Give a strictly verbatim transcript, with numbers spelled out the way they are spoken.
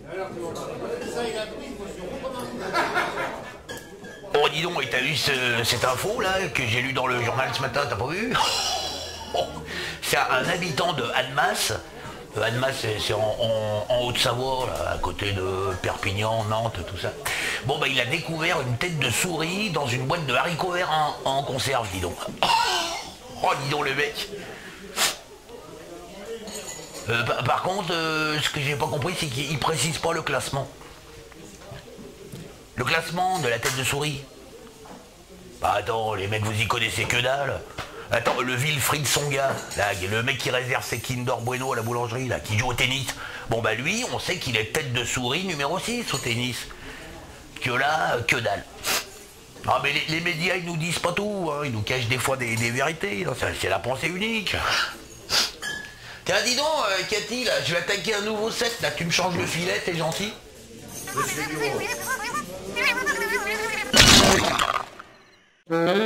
Oh dis donc, et t'as vu ce, cette info là que j'ai lu dans le journal ce matin, t'as pas vu? Oh, c'est un habitant de Annemasse. Euh, Annemasse, c'est en, en, en Haute-Savoie, là, à côté de Perpignan, Nantes, tout ça. Bon bah il a découvert une tête de souris dans une boîte de haricots verts en, en conserve, dis donc. Oh, oh dis donc le mec. Euh, par, par contre, euh, ce que j'ai pas compris, c'est qu'il précise pas le classement. Le classement de la tête de souris. Bah attends, les mecs, vous y connaissez que dalle. Attends, le Wilfried Songa, là, le mec qui réserve ses Kinder Bueno à la boulangerie, là, qui joue au tennis. Bon bah lui, on sait qu'il est tête de souris numéro six au tennis. Que là, que dalle. Ah mais les, les médias, ils nous disent pas tout, hein, ils nous cachent des fois des, des vérités, c'est la pensée unique. Tiens, dis donc, euh, Cathy, là, je vais attaquer un nouveau set, là, tu me changes le filet, t'es gentil? Mmh.